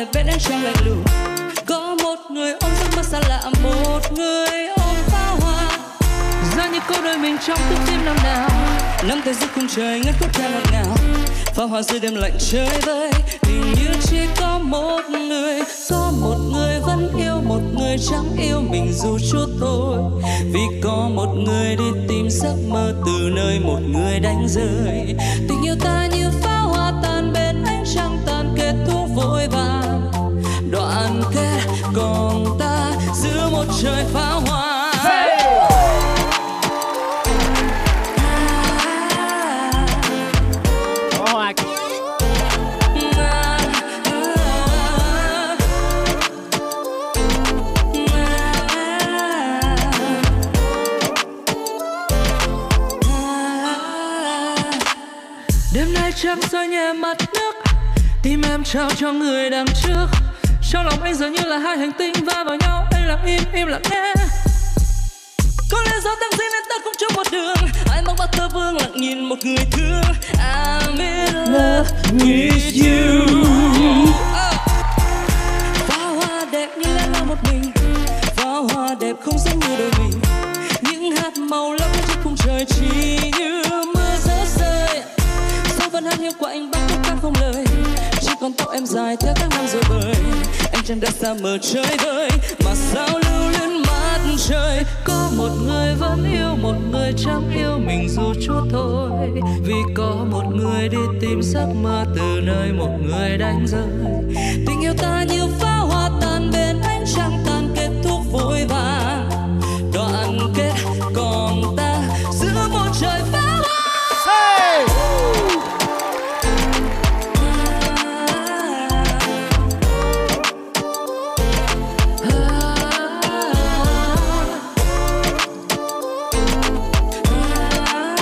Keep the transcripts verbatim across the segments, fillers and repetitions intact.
bên ánh trăng lạnh lùng. Có một người ôm giấc mơ xa lạ, một người ôm pháo hoa. Ra như câu đôi mình trong thức phim năm nào, nắm tay giữa khung trời ngất khúc ca ngọt ngào. Pháo hoa dưới đêm lạnh chơi vơi, hình như chỉ có một người, có một người vẫn yêu, một người chẳng yêu mình dù chút thôi. Vì có một người đi tìm giấc mơ từ nơi một người đánh rơi. Tình yêu ta như pháo hoa tan bên ánh trăng tan, kết thúc vội vàng đoạn kết, còn ta giữa một trời pháo hoa. Hey! Đêm nay trăng rơi nhẹ mặt nước, tim em trao cho người đằng trước. Trong lòng anh dường như là hai hành tinh va vào nhau, anh lặng im im lặng nghe. Có lẽ do tăng dây nên ta không chung một đường, ai mong bắt thơ vương lặng nhìn một người thương. I'm in love with you. Pháo hoa đẹp như lẽ là một mình, pháo hoa đẹp không giống như đôi mình. Những hạt màu lấp lánh trên khung trời chỉ như mưa rớt rơi. Sao vẫn hát hiu của anh bắt khúc ca không lời, chỉ còn tóc em dài theo tháng năm rồi bời. Anh chẳng đã xa mờ chơi vơi, mà sao lưu luyến mặt trời. Có một người vẫn yêu, một người chẳng yêu mình dù chút thôi. Vì có một người đi tìm giấc mơ từ nơi một người đánh rơi. Tình yêu ta như pháo hoa tan bên ánh trăng tan, kết thúc vội vàng đoạn kết, còn ta giữa một trời pháo hoa. Hey!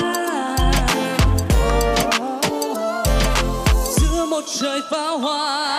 Trời pháo hoa.